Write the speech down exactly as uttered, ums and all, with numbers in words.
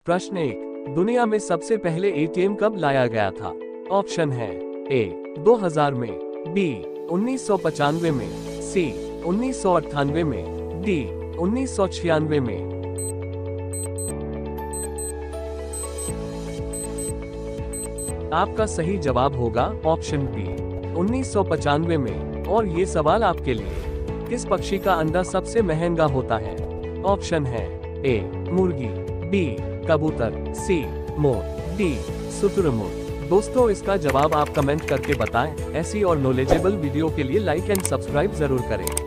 प्रश्न एक, दुनिया में सबसे पहले एटीएम कब लाया गया था? ऑप्शन है ए दो हज़ार में, बी उन्नीस सौ पचानवे में, सी उन्नीस सौ अट्ठानवे में, डी उन्नीस सौ छियानवे में। आपका सही जवाब होगा ऑप्शन बी उन्नीस सौ पचानवे में। और ये सवाल आपके लिए, किस पक्षी का अंडा सबसे महंगा होता है? ऑप्शन है ए मुर्गी, बी कबूतर, सी मोर, डी शुतुरमुर्ग। दोस्तों, इसका जवाब आप कमेंट करके बताएं। ऐसी और नॉलेजेबल वीडियो के लिए लाइक एंड सब्सक्राइब जरूर करें।